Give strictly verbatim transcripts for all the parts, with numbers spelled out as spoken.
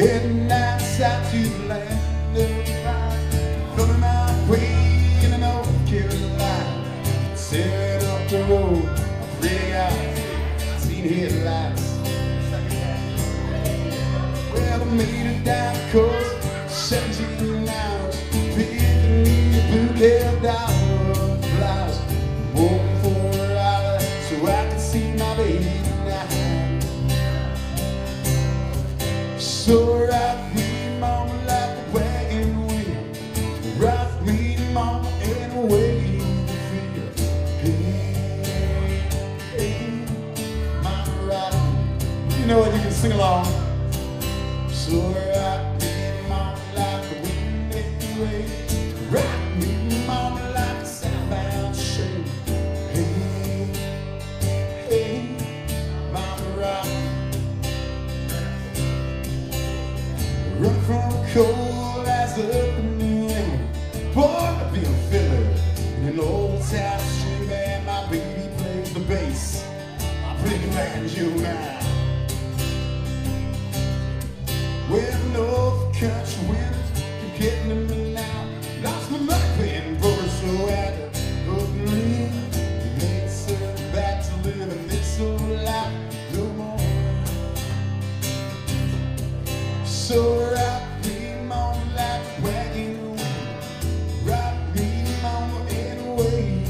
Heading outside to the land of life, filling my way in North Carolina. Set up the road, I'm pretty out, seen headlights. Well, I made it down the coast, seventeen hours, picking me a bouquet of dollar flowers. Hoping for a ride so I could see my baby tonight. So rock me, mama, like a wagon wheel. Rock me, mama, in a way to feel. Hey, hey, mama, rock me. You know what? You can sing along. So rock me, mama, like a windy wave. Rock me, mama, like a southbound shade. Hey, hey, mama, rock me. Run from the cold as up in New England. Born to be a fiddler in an old town street band. My baby plays the bass, I play the banjo now. Well, North Country winds keep getting to me now. Lost my mind playing poker, so I had to hook and lean. Made certain back to live in this old life no more. So rock me, mama, like a wagon wheel. Rock me, mama, in a way.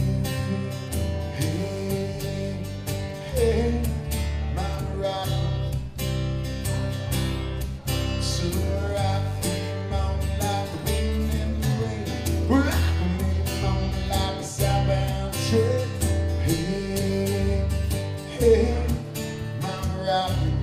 Hey, hey, mama, rock me. So rock me, mama, like the wind in the rain. Rock me, mama, like a southbound train. Hey, hey, mama, rock me.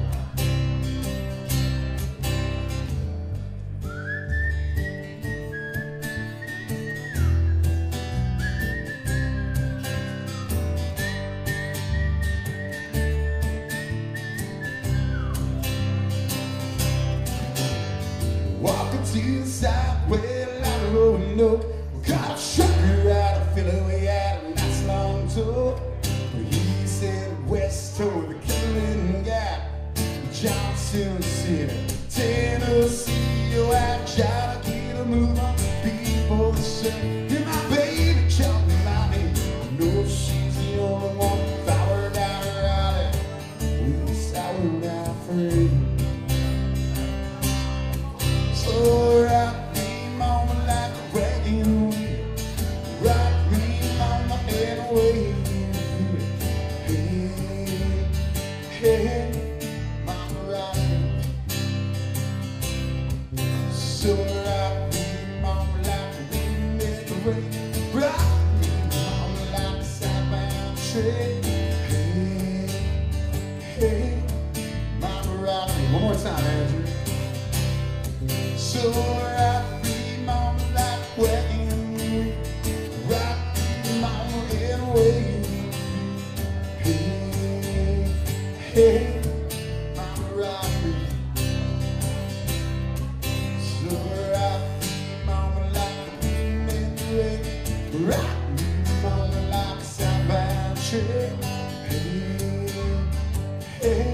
Walking to the side, well, I don't know. We got a trucker out of Philly, we had a nice long tour. He said west toward the Killing Gap, Johnson City, Tennessee. Oh, I try to get a move on people that say, you're my baby, tell me my name. I know she's the only one. If I were down her alley, yes, I would die for you. So rock me, mama, like a wagon wheel. Rock me, mama, in a way. Hey, hey, mama, rock me. So rock me, mama, like a wind in the rain. Rock me, mama, like a southbound train. Hey, hey, mama, rock me. One more time, Andrew. So rock me, mama, like a wagon wheel. Rock me, mama, in a way. Hey, hey, mama, rock me. So rock me, mama, like a wind in the rain. Rock me, mama, like a southbound train. Hey, hey.